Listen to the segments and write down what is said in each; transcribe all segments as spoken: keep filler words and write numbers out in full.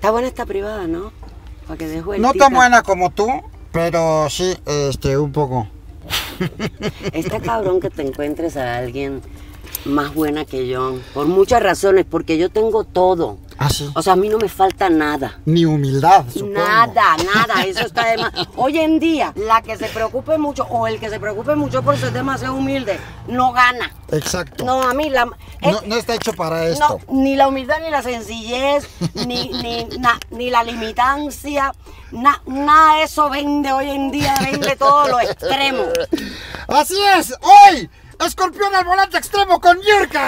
Está buena esta privada, ¿no? Para que dejo el No tan buena como tú, pero sí, este, un poco. Está cabrón que te encuentres a alguien más buena que yo, por muchas razones, porque yo tengo todo. ¿Ah, sí? O sea, a mí no me falta nada. Ni humildad, supongo. Nada, nada, eso está de más. Hoy en día, la que se preocupe mucho o el que se preocupe mucho por ser demasiado humilde, no gana. Exacto. No, a mí la... No, no está hecho para esto. No, ni la humildad, ni la sencillez, ni, ni, na, ni la limitancia, na, nada de eso vende hoy en día, vende todo lo extremo. ¡Así es! ¡Hoy! ¡Escorpión al volante extremo con Niurka!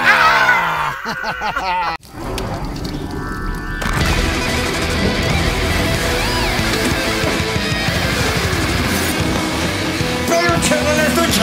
¡Peluche del estuche!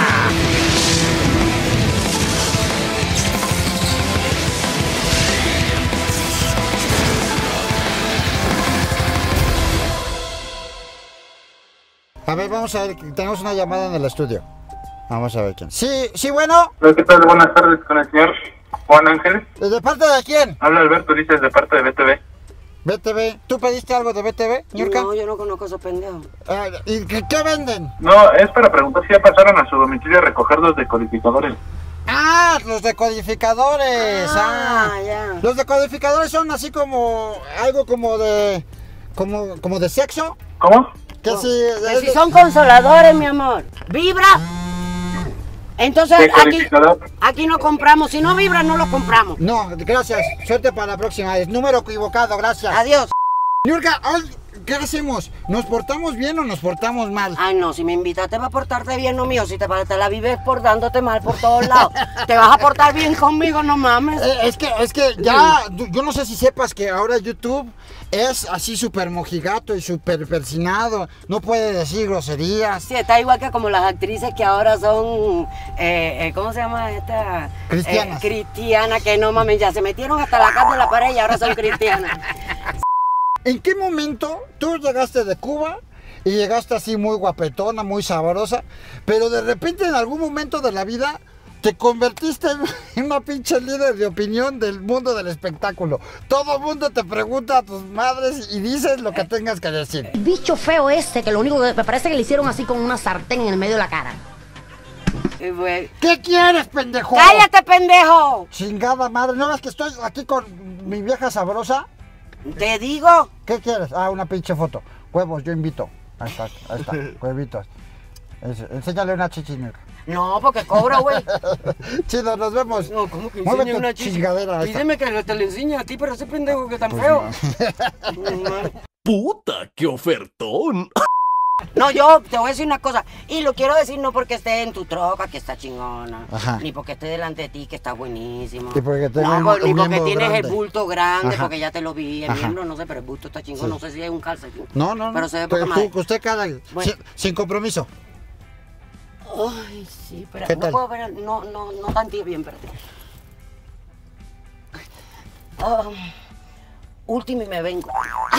A ver, vamos a ver, tenemos una llamada en el estudio. Vamos a ver quién. Sí, sí, bueno. ¿Qué tal? Buenas tardes con el señor Juan Ángeles. ¿De parte de quién? Habla Alberto Ulises de parte de B T V. B T V. ¿Tú pediste algo de B T V, Niurka? No, yo no conozco a esos pendejos. Ah, ¿Y qué, qué venden? No, es para preguntar si ya pasaron a su domicilio a recoger los decodificadores. Ah, los decodificadores. Ah, Ah, ya. Los decodificadores son así como algo como de como como de sexo. ¿Cómo? Que si, Que si son consoladores, mi amor. ¿Vibra? Entonces aquí, Decodificador. aquí no compramos. Si no vibra, no lo compramos. No, gracias. Suerte para la próxima. Es número equivocado, gracias. Adiós. Niurka, hoy, ¿qué hacemos? ¿Nos portamos bien o nos portamos mal? Ay, no, si me invitaste para portarte bien, no mío. Si te, te la vives portándote mal por todos lados. Te vas a portar bien conmigo, no mames. Eh, es que, es que ya, yo no sé si sepas que ahora YouTube es así súper mojigato y súper persinado. No puede decir groserías. Sí, está igual que como las actrices que ahora son, eh, eh, ¿cómo se llama esta? Cristianas. Eh, cristianas, que no mames, ya se metieron hasta la casa de la pared y ahora son cristianas. ¿En qué momento tú llegaste de Cuba y llegaste así muy guapetona, muy sabrosa, pero de repente en algún momento de la vida te convertiste en una pinche líder de opinión del mundo del espectáculo? Todo el mundo te pregunta a tus madres y dices lo que tengas que decir. Bicho feo ese, que lo único que me parece que le hicieron así con una sartén en el medio de la cara. Y bueno, ¿Qué quieres, pendejo? ¡cállate, pendejo! Chingada madre, ¿no ves que estoy aquí con mi vieja sabrosa? Te digo. ¿Qué quieres? Ah, una pinche foto. Huevos, yo invito. Ahí está, ahí está, huevitos. Ese, enséñale una chichi, Niurka. No, porque cobro, güey. Chido, nos vemos. No, ¿cómo que Mueve enseña tu una chichi? chingadera. Ahí está. Pídeme que te lo enseñe a ti, pero ese pendejo que tan Pues feo. no. ¡Puta, qué ofertón! No, yo te voy a decir una cosa, y lo quiero decir no porque esté en tu troca, que está chingona, Ajá. ni porque esté delante de ti, que está buenísimo. Y porque tengo no, un- por- un ni porque miembro tienes grande. el bulto grande, Ajá. porque ya te lo vi, el Ajá. miembro, no sé, pero el bulto está chingón, Sí. no sé si es un calcetín. No, no, no. Pero se ve Tú- poca madre. tú- usted cada... Bueno. sin, sin compromiso. Ay, sí, pero ¿Qué no tal? puedo ver, no, no, no tanto bien, espérate. Um, último y me vengo.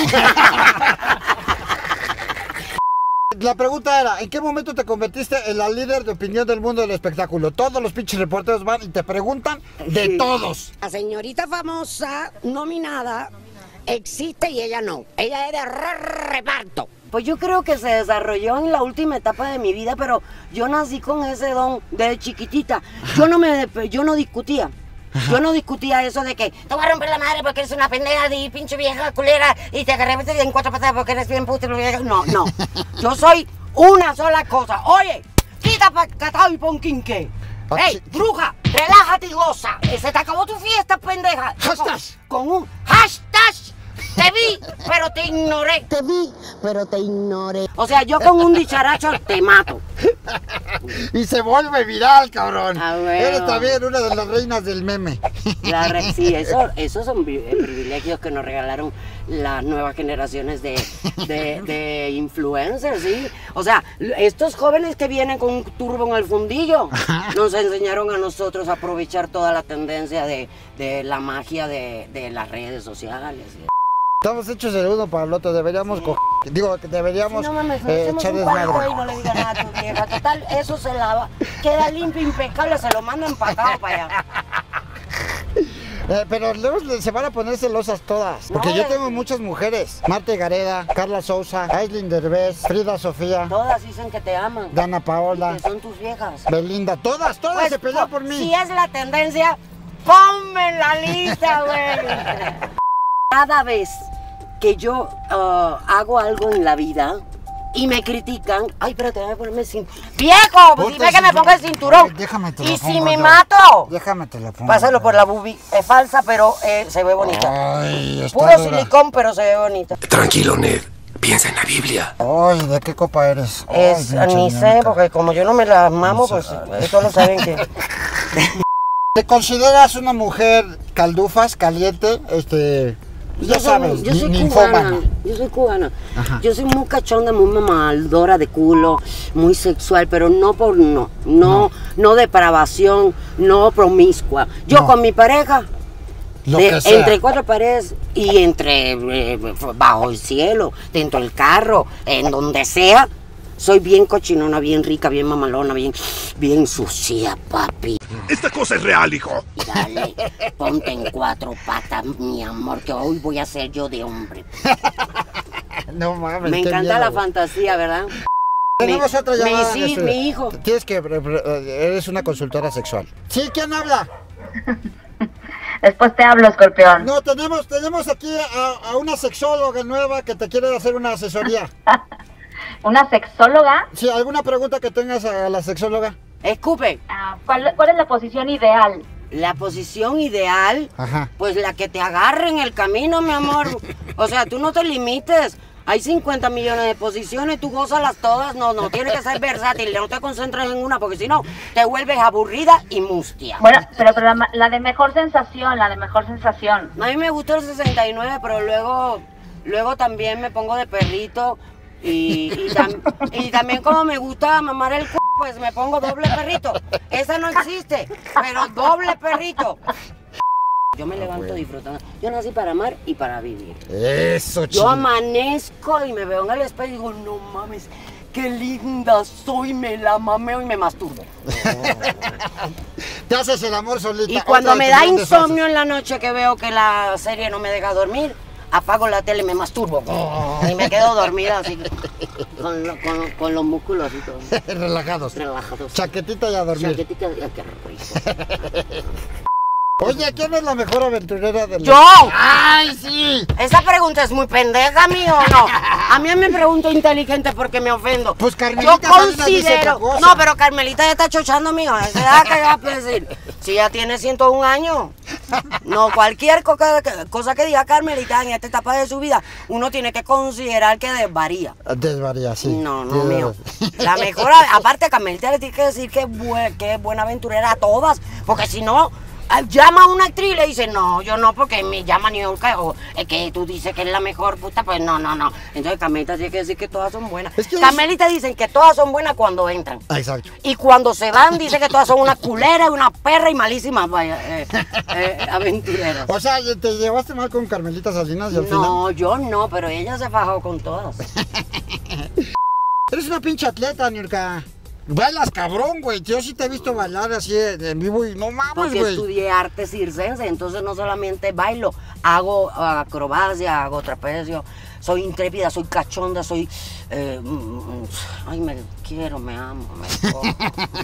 La pregunta era, ¿en qué momento te convertiste en la líder de opinión del mundo del espectáculo? Todos los pinches reporteros van y te preguntan de Sí. todos. La señorita famosa nominada existe y ella no. Ella es de re- reparto. Pues yo creo que se desarrolló en la última etapa de mi vida, pero yo nací con ese don desde chiquitita. Yo no me, yo no discutía. Yo no discutía eso de que te voy a romper la madre porque eres una pendeja de pinche vieja culera y te agarré en cuatro patadas porque eres bien puta. No, no. Yo soy una sola cosa. Oye, quita pa' catao y pon quinque. ¡Ey, bruja! ¡Relájate y goza! Se te acabó tu fiesta, pendeja. Hashtag. Con, con un hashtag. Te vi, pero te ignoré. Te vi, pero te ignoré. O sea, yo con un dicharacho te mato. Y se vuelve viral, cabrón. Ah, bueno. Eres también una de las reinas del meme. La re- sí, eso, esos son vi- eh, privilegios que nos regalaron las nuevas generaciones de, de, de influencers, ¿sí? O sea, estos jóvenes que vienen con un turbo en el fundillo nos enseñaron a nosotros a aprovechar toda la tendencia de, de la magia de, de las redes sociales. ¿Sí? Estamos hechos el uno para el otro, deberíamos Sí. co- digo que deberíamos No mames, eh, hacemos echar un cuadro desmadre. y no le diga nada a tu vieja. Total, eso se lava, queda limpio, impecable, se lo manda empacado para allá. Eh, pero luego se van a poner celosas todas. Porque No, yo eh. tengo muchas mujeres. Marta Gareda, Carla Sousa, Aislinn Derbez, Frida Sofía, Todas dicen que te aman. Dana Paola, Que son tus viejas. Belinda, todas, todas Pues, se pelean po- por mí. Si es la tendencia, ponme en la lista, güey. Cada vez que yo uh, hago algo en la vida y me critican, ay, pero te voy a ponerme el cinturón. ¡Viejo! Pues Ponte dime el que me cinturón. ponga el cinturón. Ay, déjame te lo Y si pongo me yo. mato, Déjame te lo pongo. pásalo por la boobie. Es falsa, pero eh, se ve bonita. Ay, está Puro dura. silicón, pero se ve bonita. Tranquilo, Ned. Piensa en la Biblia. Ay, ¿de qué copa eres? Ay, Es, pinche ni sé, ñonca. porque como yo no me la mamo, pues todos lo saben que... ¿Te consideras una mujer caldufas, caliente, este... Ya Yo soy- sabes, yo soy ni- cubana, ninfómana? yo soy cubana. Ajá. Yo soy muy cachonda, muy mamaldora de culo, muy sexual, pero no por no, no, no depravación, no promiscua. Yo No. con mi pareja, Lo de- que sea. entre cuatro paredes y entre eh, bajo el cielo, dentro del carro, en donde sea, soy bien cochinona, bien rica, bien mamalona, bien, bien sucia, papi. Esta cosa es real, hijo. Dale, ponte en cuatro patas, mi amor, que hoy voy a ser yo de hombre. No mames, Me qué encanta miedo, la güey. fantasía, ¿verdad? Tenemos Mi- otra mi llamada. sí- este, mi hijo. Tienes que... pre- pre- Eres una consultora sexual. ¿Sí? ¿Quién habla? Después te hablo, escorpión. No, tenemos, tenemos aquí a, a una sexóloga nueva que te quiere hacer una asesoría. ¿Una sexóloga? Sí, ¿alguna pregunta que tengas a la sexóloga? Escupe, Ah, ¿cuál, ¿Cuál es la posición ideal? la posición ideal, Ajá. pues la que te agarre en el camino, mi amor. O sea, tú no te limites. Hay cincuenta millones de posiciones, tú gózalas todas. No, no, tienes que ser versátil, no te concentres en una, porque si no, te vuelves aburrida y mustia. Bueno, pero, pero la, la de mejor sensación, la de mejor sensación. A mí me gustó el sesenta y nueve, pero luego, luego también me pongo de perrito. Y, y, tam- y también como me gusta mamar el c***, pues me pongo doble perrito. Esa no existe, pero doble perrito. Yo me levanto disfrutando. Yo nací para amar y para vivir. Eso, Yo chido. amanezco y me veo en el espejo y digo, no mames, qué linda soy, me la mameo y me masturbo. Te haces el amor solita. Y cuando Otra de me tus da grandes insomnio en la noche que veo que la serie no me deja dormir, apago la tele y me masturbo. Y me quedo dormida así, con, lo- con, lo- con los músculos y todo. frases. Relajados. Relajados. Chaquetita y a dormir. Chaquetita, ay, qué rico. Oye, ¿quién es la mejor aventurera del... ¡Yo! ¡Ay, sí! Esa pregunta es muy pendeja, mío, ¿no? A mí me pregunto inteligente porque me ofendo. Pues Carmelita Yo Salinas dice otra considero... cosa. No, pero Carmelita ya está chochando, mío. ¿Qué edad que va a decir? Si ya tiene ciento un años. No, cualquier coca- cosa que diga Carmelita en esta etapa de su vida, uno tiene que considerar que desvaría. Desvaría, sí. No, no, Tienes mío. razón. La mejor, aparte Carmelita le tiene que decir que es, buen- que es buena aventurera a todas, porque si no, ah, llama a una actriz y le dice, no, yo no, porque me llama New York, o es que tú dices que es la mejor puta, pues no, no, no. Entonces Carmelita tiene que decir que todas son buenas. Es que es- Carmelita dicen que todas son buenas cuando entran. Ah, exacto. Y cuando se van, dice que todas son una culera, una perra y malísimas, vaya, eh, eh, aventureras. O sea, ¿te llevaste mal con Carmelita Salinas y al final? No, yo no, pero ella se fajó con todas. Eres una pinche atleta, Niurka. Bailas cabrón, güey. Yo sí te he visto bailar así en vivo y no mames, Porque güey. estudié arte circense, entonces no solamente bailo, hago acrobacia, hago trapecio, soy intrépida, soy cachonda, soy... eh, mm, mm, ay, me quiero, me amo, me como.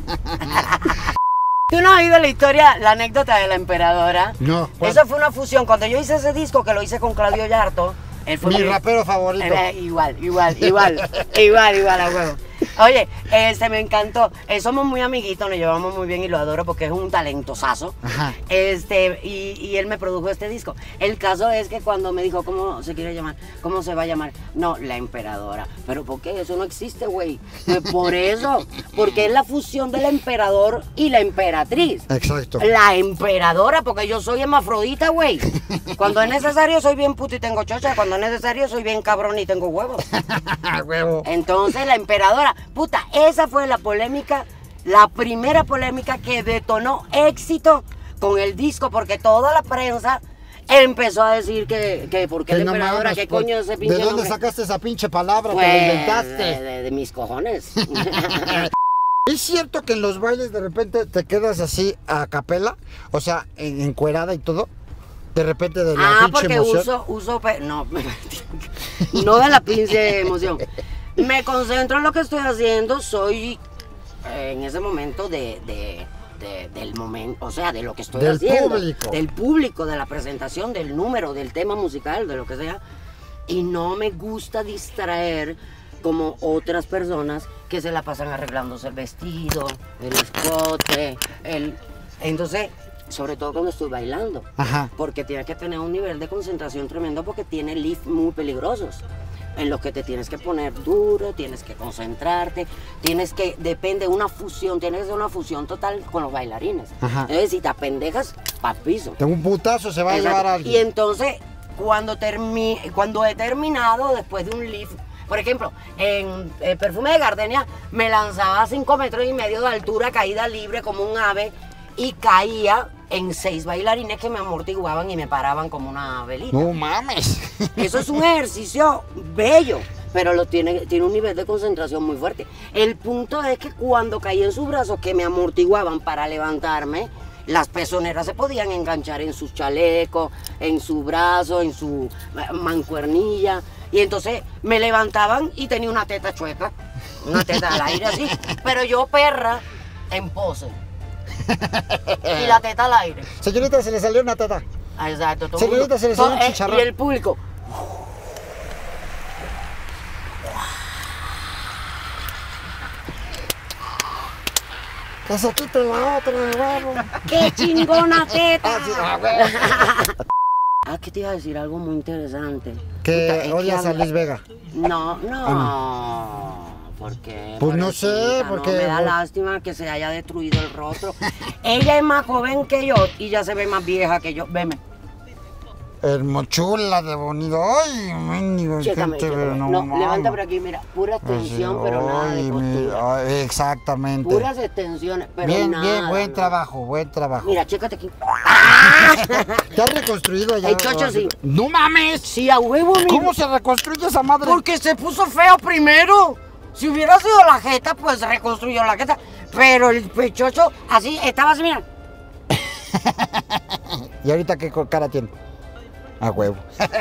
¿Tú no has oído la historia, la anécdota de la emperadora? No, ¿cuál? Eso fue una fusión. Cuando yo hice ese disco, que lo hice con Claudio Yarto, él fue Mi rapero favorito. Eh, igual, igual, igual, igual, igual a huevo. Oye, este me encantó. Eh, somos muy amiguitos, nos llevamos muy bien y lo adoro porque es un talentosazo. Ajá. Este, y, y él me produjo este disco. El caso es que cuando me dijo cómo se quiere llamar, cómo se va a llamar, no, La Emperadora. ¿Pero por qué? Eso no existe, güey. Pues por eso, porque es la fusión del emperador y la emperatriz. Exacto. La emperadora, porque yo soy hermafrodita, güey. Cuando es necesario soy bien puto y tengo chocha, cuando es necesario soy bien cabrón y tengo huevos. Huevo. Entonces la emperadora, puta, esa fue la polémica, la primera polémica que detonó éxito con el disco, porque toda la prensa empezó a decir que, que ¿por qué Que la no emperadora? mames, ¿Qué por- coño es ese pinche ¿De dónde nombre? sacaste esa pinche palabra? Pues, ¿Te lo de, inventaste? de- de mis cojones. ¿Es cierto que en los bailes de repente te quedas así a capela? O sea, en- encuerada y todo. De repente de la Ah, pinche porque emoción. uso, uso, pe- no, no de la pinche emoción. Me concentro en lo que estoy haciendo, soy eh, en ese momento de, de, de- del momento, o sea, de lo que estoy Del haciendo. público. Del público, de la presentación, del número, del tema musical, de lo que sea. Y no me gusta distraer como otras personas que se la pasan arreglándose el vestido, el escote, el... Entonces, sobre todo cuando estoy bailando. Ajá. Porque tienes que tener un nivel de concentración tremendo porque tiene lifts muy peligrosos. En los que te tienes que poner duro, tienes que concentrarte, tienes que, depende, una fusión, tienes que hacer una fusión total con los bailarines. Ajá. Entonces, si te apendejas, pa' piso. De un putazo se va a Exacto. llevar a Y alguien. entonces, cuando, termi cuando he terminado, después de un lift, por ejemplo, en el Perfume de Gardenia, me lanzaba a cinco metros y medio de altura, caída libre como un ave, y caía en seis bailarines que me amortiguaban y me paraban como una velita. No mames. Eso es un ejercicio bello, pero lo tiene, tiene un nivel de concentración muy fuerte. El punto es que cuando caí en sus brazos, que me amortiguaban para levantarme, las pezoneras se podían enganchar en sus chalecos, en su brazo, en su mancuernilla. Y entonces me levantaban y tenía una teta chueca, una teta al aire así, pero yo perra en pose. Y la teta al aire. Señorita, se le salió una teta. Ah, exacto. Todo Señorita, mundo- se le salió un todo- eh, chicharrón. Y el público. Que se quite la otra, huevo. ¡Qué chingona teta! Ah, sí, ah, huevo. Ah, que te iba a decir algo muy interesante. Que Puta, es odias a habla- Liz Vega. No, no. Ah, ¿Por qué? Pues no sé, Pobrecita, porque- no, me da lástima que se haya destruido el rostro. Ella es más joven que yo y ya se ve más vieja que yo. Veme. Hermochula de bonito. Ay, mendigo. Chécame, gente, chécame. no No, mames. levanta por aquí, mira. Pura extensión, pero nada de Ay, mi- costura. ay, exactamente. Puras extensiones, pero bien, nada. bien, buen no. trabajo, buen trabajo. Mira, chécate aquí. ¿Te has reconstruido ya? El chocho sí. ¡No mames! Sí, a huevo, mi- ¿Cómo se reconstruye esa madre? Porque se puso feo primero. Si hubiera sido la jeta, pues reconstruyó la jeta. Pero el pechocho, así, estaba así, mira. ¿Y ahorita qué co- cara tiene? A huevo.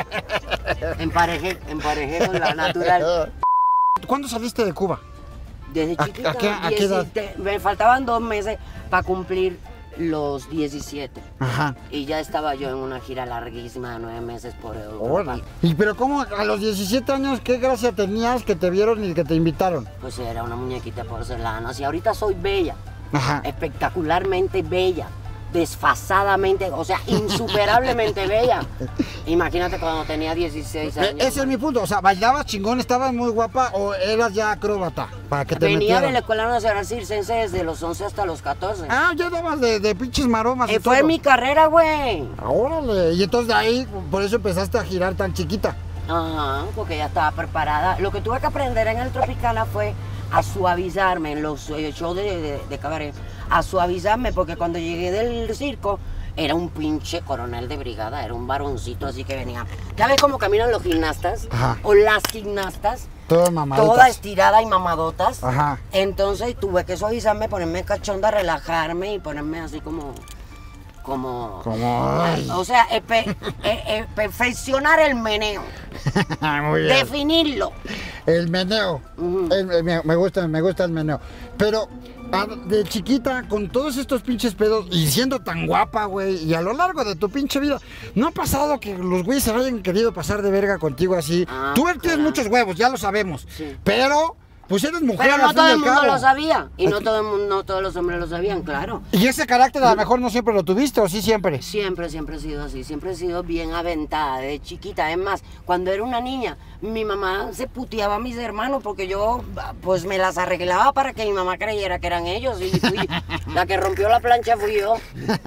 Emparejé, emparejé con la natural. ¿Cuándo saliste de Cuba? Desde ¿A- chiquita, a qué- a qué edad? diecisiete, me faltaban dos meses para cumplir los diecisiete. Ajá. Y ya estaba yo en una gira larguísima de nueve meses por Europa. Órale. ¿Y pero cómo a los diecisiete años qué gracia tenías que te vieron y que te invitaron? Pues era una muñequita de porcelana. Y ahorita soy bella, Ajá. espectacularmente bella, desfasadamente, o sea, insuperablemente bella. Imagínate cuando tenía dieciséis E- años. Ese es mi punto, o sea, ¿bailabas chingón, estabas muy guapa o eras ya acróbata para que te Venía metieran? de la Escuela Nacional Circense desde los once hasta los catorce. Ah, ya dabas de, de pinches maromas y Eh, fue todo. mi carrera, güey. Ah, órale, y entonces de ahí, por eso empezaste a girar tan chiquita. Ajá, porque ya estaba preparada. Lo que tuve que aprender en el Tropicana fue a suavizarme en los eh, shows de, de, de cabaret, a suavizarme, porque cuando llegué del circo era un pinche coronel de brigada, era un varoncito así que venía. ¿Ya ves cómo caminan los gimnastas? Ajá. O las gimnastas, Todas mamaditas. toda estirada y mamadotas. Ajá. Entonces tuve que suavizarme, ponerme cachonda, relajarme y ponerme así como... Como... Como, ay. O sea, espe- eh, eh, perfeccionar el meneo. Muy bien. Definirlo. El meneo. Ujú. El- el- me, me gusta, me gusta el meneo. Pero a- de chiquita, con todos estos pinches pedos y siendo tan guapa, güey, y a lo largo de tu pinche vida, ¿no ha pasado que los güeyes se hayan querido pasar de verga contigo así? Ah, Tú tienes claro. muchos huevos, ya lo sabemos. Sí. Pero, pues eres mujer Pero al no fin todo y el al mundo cabo. lo sabía. Y no todo el mundo, no todos los hombres lo sabían, claro. Y ese carácter a lo mejor no siempre lo tuviste, ¿o sí siempre? Siempre, siempre he sido así. Siempre he sido bien aventada, de chiquita. Es más, cuando era una niña, mi mamá se puteaba a mis hermanos porque yo, pues, me las arreglaba para que mi mamá creyera que eran ellos. Y fui, la que rompió la plancha fui yo.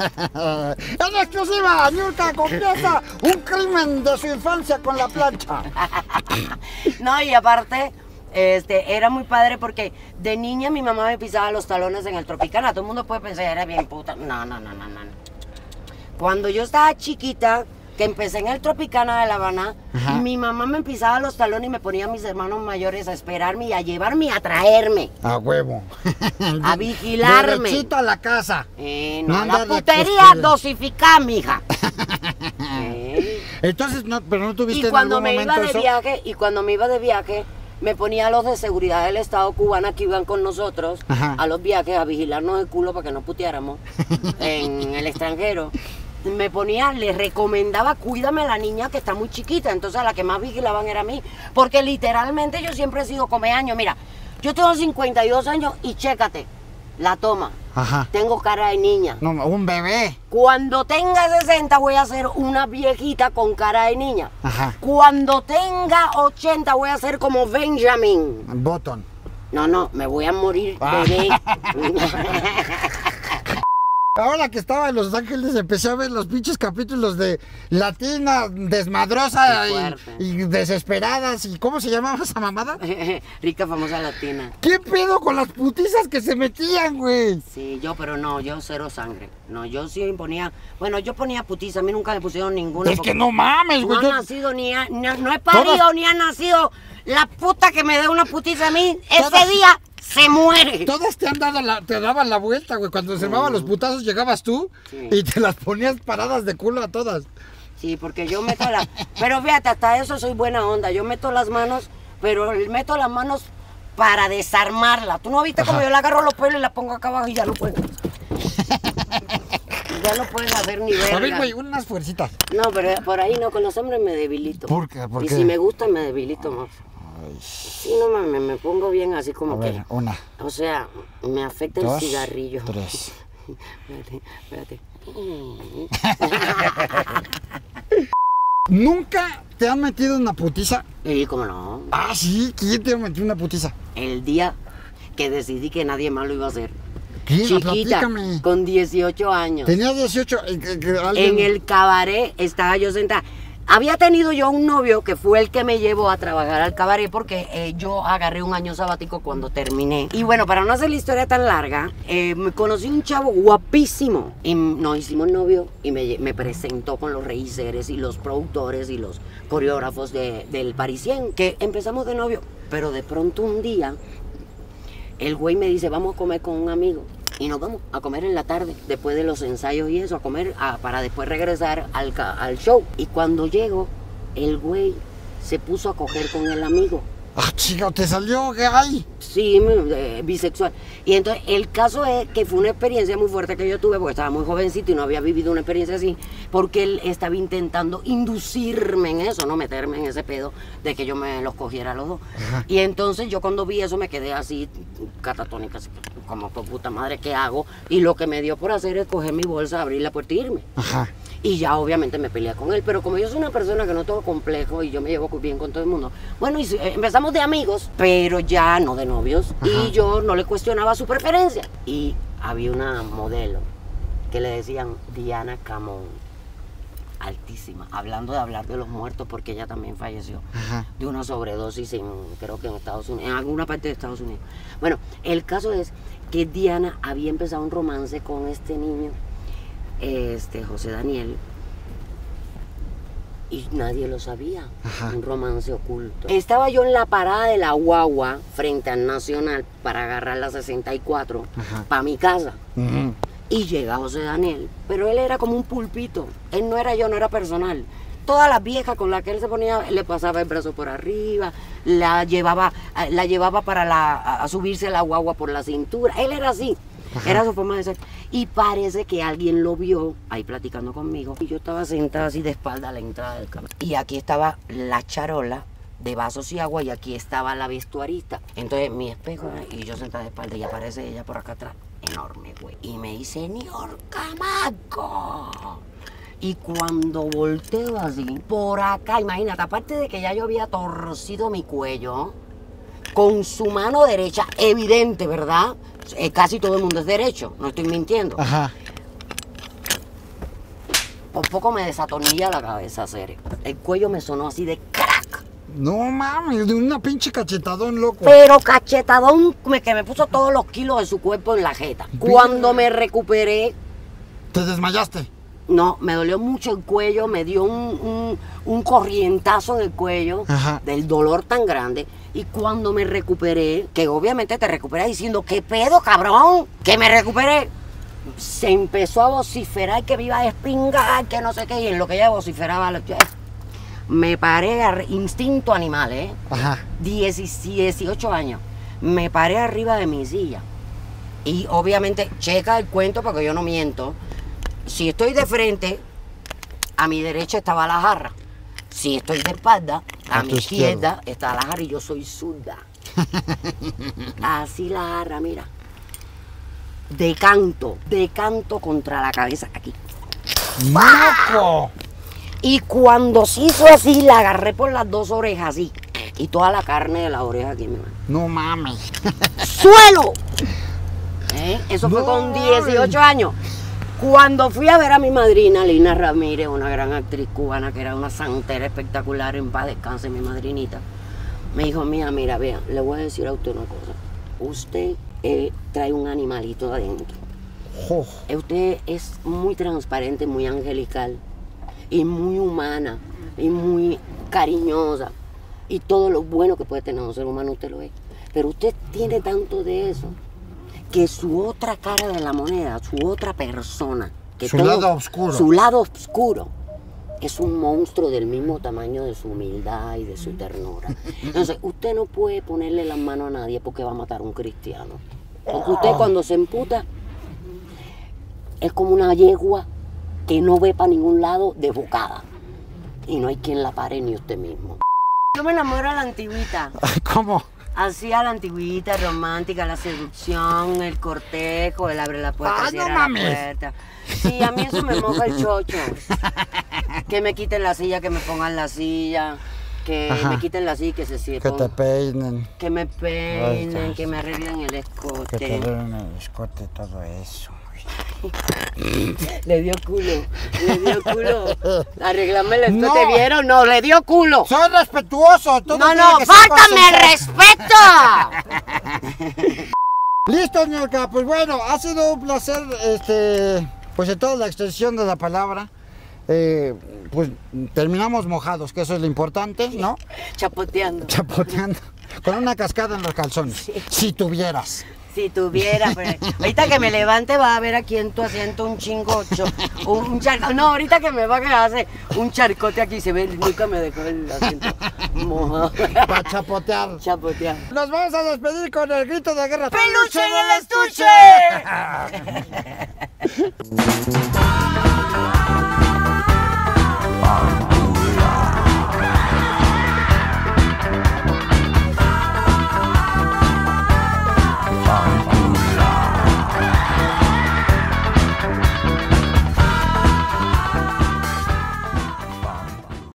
En exclusiva, Niurka confiesa un crimen de su infancia con la plancha. No, y aparte, este, era muy padre porque de niña mi mamá me pisaba los talones en el Tropicana. Todo el mundo puede pensar, era bien puta. No, no, no, no, no. Cuando yo estaba chiquita, que empecé en el Tropicana de La Habana, Ajá. mi mamá me pisaba los talones y me ponía a mis hermanos mayores a esperarme y a llevarme y a traerme. A huevo. A vigilarme. Derechito a la casa. Eh, No no, la andar de putería costura. dosificada, mija. Entonces, no, pero no tuviste Y en cuando algún me momento iba de eso. viaje, y cuando me iba de viaje, me ponía a los de seguridad del Estado cubana que iban con nosotros Ajá. a los viajes a vigilarnos el culo para que no puteáramos en el extranjero. Me ponía, les recomendaba, cuídame a la niña que está muy chiquita, entonces a la que más vigilaban era a mí, porque literalmente yo siempre he sido comeaño. Mira, yo tengo cincuenta y dos años y chécate, la toma, Ajá. tengo cara de niña. No, un bebé. Cuando tenga sesenta voy a ser una viejita con cara de niña. Ajá. Cuando tenga ochenta voy a ser como Benjamin. Button. No, no, me voy a morir Ah. bebé. Ahora que estaba en Los Ángeles empecé a ver los pinches capítulos de Latina desmadrosa Qué y, fuerte. y desesperadas y ¿cómo se llamaba esa mamada? Rica, famosa latina. ¿Qué pedo con las putizas que se metían, güey? Sí, yo, pero no, yo cero sangre. No, yo sí ponía, bueno, yo ponía putiza, a mí nunca me pusieron ninguna. Es porque que no mames, no güey. ha yo- nacido ni, ha- ni ha- no he parido Todas- ni ha nacido la puta que me dé una putiza a mí, ese Todas- día se muere. Todas te han dado la, te daban la vuelta, güey. Cuando se armaban los putazos llegabas tú Sí. y te las ponías paradas de culo a todas. Sí, porque yo meto la... Pero fíjate, hasta eso soy buena onda. Yo meto las manos, pero meto las manos para desarmarla. ¿Tú no viste cómo Ajá. yo le agarro los pelos y la pongo acá abajo y ya no puedo? Ya no pueden hacer ni verga. A ver, güey, unas fuercitas. No, pero por ahí no, con los hombres me debilito. ¿Por qué? ¿Por y qué? si me gusta me debilito más. Sí, no mames, me pongo bien así como A que... ver, una, O sea, me afecta el dos, cigarrillo. tres. Espérate, espérate. ¿Nunca te han metido una putiza? Y cómo no, Ah, sí, ¿quién te ha metido una putiza? el día que decidí que nadie más lo iba a hacer. ¿Quién? Chiquita, Platícame. con dieciocho años. Tenías dieciocho. eh, que- que alguien- En el cabaret estaba yo sentada. Había tenido yo un novio que fue el que me llevó a trabajar al cabaret porque eh, yo agarré un año sabático cuando terminé. Y bueno, para no hacer la historia tan larga, eh, me conocí un chavo guapísimo. Y nos hicimos novio y me, me presentó con los reíceres y los productores y los coreógrafos de- del Parisien, que empezamos de novio. Pero de pronto un día, el güey me dice, vamos a comer con un amigo. Y nos vamos a comer en la tarde, después de los ensayos y eso, a comer, a- para después regresar al, ca- al show. Y cuando llego, el güey se puso a coger con el amigo. Ah, chica, ¿te salió gay? Sí, me- eh, bisexual. Y entonces el caso es que fue una experiencia muy fuerte que yo tuve porque estaba muy jovencito y no había vivido una experiencia así, porque él estaba intentando inducirme en eso, no meterme en ese pedo de que yo me los cogiera a los dos. Y entonces yo cuando vi eso me quedé así catatónica, así, como por puta madre, ¿qué hago? Y lo que me dio por hacer es coger mi bolsa, abrir la puerta y irme. Ajá. Y ya obviamente me peleé con él, pero como yo soy una persona que no tengo complejo y yo me llevo bien con todo el mundo, bueno, y si- eh, empezamos de amigos, pero ya no de novios, y yo no le cuestionaba su preferencia. Y había una modelo que le decían Diana Camón, altísima, hablando de hablar de los muertos porque ella también falleció Ajá. de una sobredosis en, creo que en Estados Unidos, en alguna parte de Estados Unidos. Bueno, el caso es que Diana había empezado un romance con este niño, este José Daniel, y nadie lo sabía. Ajá. Un romance oculto. Estaba yo en la parada de la guagua frente al Nacional para agarrar la sesenta y cuatro Ajá. para mi casa. Ujú. Y llega José Daniel, pero él era como un pulpito. Él no era yo, no era personal. Todas las viejas con las que él se ponía, le pasaba el brazo por arriba, la llevaba, la llevaba para la, a subirse a la guagua por la cintura. Él era así. Era su forma de ser. Y parece que alguien lo vio ahí platicando conmigo. Y yo estaba sentada así de espalda a la entrada del camerino. Y aquí estaba la charola de vasos y agua y aquí estaba la vestuarista. Entonces mi espejo, ¿eh? Y yo sentada de espalda y aparece ella por acá atrás. Enorme, güey. Y me dice, señor Camaco. Y cuando volteo así, por acá, imagínate, aparte de que ya yo había torcido mi cuello, con su mano derecha, evidente, ¿verdad? Eh, casi todo el mundo es derecho, no estoy mintiendo. Ajá. Por poco me desatornilla la cabeza, serio. El cuello me sonó así de crack. No mames, de una pinche cachetadón, loco. Pero cachetadón me- que me puso todos los kilos de su cuerpo en la jeta. Cuando me recuperé, ¿Te desmayaste? no, me dolió mucho el cuello, me dio un, un, un corrientazo en el cuello Ajá. del dolor tan grande. Y cuando me recuperé, que obviamente te recuperas diciendo, ¿qué pedo, cabrón? Que me recuperé. Se empezó a vociferar que me iba a espingar, que no sé qué, y en lo que ella vociferaba, Me paré, a, instinto animal, ¿eh? Ajá. dieciocho años. Me paré arriba de mi silla. Y obviamente, checa el cuento porque yo no miento. Si estoy de frente, a mi derecha estaba la jarra. Si estoy de espalda, a, a mi izquierda está la jarra y yo soy zurda. Así la jarra, mira. De canto, de canto contra la cabeza, aquí. ¡Moco! Y cuando se hizo así, la agarré por las dos orejas, así. Y toda la carne de la oreja aquí, mi mano. No mames. ¡Suelo! ¿Eh? Eso fue No, con dieciocho años. Cuando fui a ver a mi madrina, Lina Ramírez, una gran actriz cubana que era una santera espectacular, en paz descanse mi madrinita, me dijo, mira, mira, vea, le voy a decir a usted una cosa. Usted eh, trae un animalito adentro. Oh. Usted es muy transparente, muy angelical, y muy humana, y muy cariñosa. Y todo lo bueno que puede tener un ser humano, usted lo es. Pero usted tiene tanto de eso, que su otra cara de la moneda, su otra persona, que su todo, lado oscuro, su lado oscuro, es un monstruo del mismo tamaño de su humildad y de su ternura. Entonces, usted no puede ponerle las manos a nadie porque va a matar a un cristiano. Porque usted cuando se emputa, es como una yegua que no ve para ningún lado desbocada. Y no hay quien la pare ni usted mismo. Yo me enamoro a la antigüita. ¿Cómo? Así a la antigüita, romántica, la seducción, el cortejo, el abre la puerta, ¡Ah, cierra no la mames! puerta. Sí, a mí eso me moja el chocho. Que me quiten la silla, que me pongan la silla, que Ajá. me quiten la silla, que se sienten. Que te peinen. Que me peinen, Ay, que me arreglen el Que escote. te den el escote, todo eso. Le dio culo, le dio culo. Arreglarme el escote, No. ¿vieron? No, le dio culo. Soy respetuoso. Todo No, tiene no, que ser ¡fáltame consensuado. el respeto! Listo, Ñorca. Pues bueno, ha sido un placer, este, pues en toda la extensión de la palabra. Eh, pues terminamos mojados, que eso es lo importante, ¿no? Chapoteando. Chapoteando. Con una cascada en los calzones. Sí. Si tuvieras. Si tuviera, pero ahorita que me levante va a ver aquí en tu asiento un chingocho, un, un charco, no, ahorita que me va a hacer un charcote aquí, se ve, nunca me dejó el asiento mojado. Para chapotear. Chapotear. Nos vamos a despedir con el grito de guerra. ¡Peluche en el estuche!